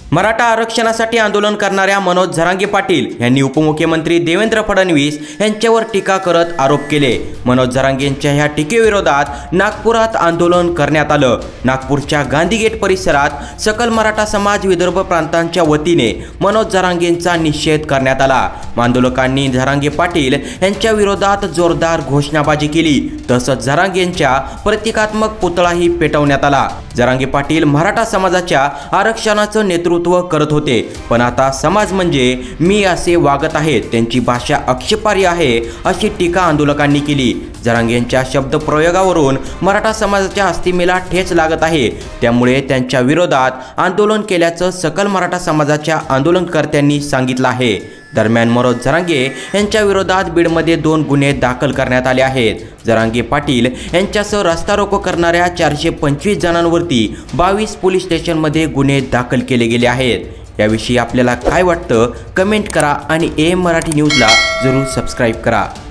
मराठा आरक्षणासाठी आंदोलन करणाऱ्या मनोज झरांगे पाटील यांनी उपमुख्यमंत्री देवेंद्र फडणवीस यांच्यावर टीका करत आरोप केले। मनोज झरांगे यांच्या ह्या टीकेविरोधात नागपुरात आंदोलन करण्यात आलं। नागपूरच्या गांधी गेट परिसरात सकल मराठा समाज विदर्भ प्रांतांच्या वतीने मनोज झरांगे यांचा निषेध करण्यात आला। आंदोलकांनी झरांगे पाटील यांच्या विरोधात जोरदार घोषणाबाजी केली, तसंच झरांगे यांच्या प्रतिकात्मक पुतळाही पेटवण्यात आला। झरांगे पाटील मराठा समाजाच्या आरक्षणाचं नेतृत्व करत होते, पण आता समाज म्हणजे मी असे वागत आहेत, त्यांची भाषा आक्षेपार्ह आहे अशी टीका आंदोलकांनी केली। झरांगे यांच्या शब्द प्रयोगावरून मराठा समाजाच्या अस्तित्वाला ठेच लागत आहे, त्यामुळे त्यांच्या विरोधात आंदोलन केल्याचं सकल मराठा समाजाच्या आंदोलनकर्त्यांनी सांगितलं आहे। दरम्यान मनोज झरांगे यांच्या विरोधात बीडमध्ये 2 गुन्हे दाखल करण्यात आले आहेत। झरांगे पाटील यांच्यासह रस्ता रोको करणाऱ्या 425 जणांवरती 22 पोलीस स्टेशनमध्ये गुन्हे दाखल केले गेले आहेत। याविषयी आपल्याला काय वाटतं कमेंट करा आणि AM मराठी न्यूजला जरूर सबस्क्राईब करा।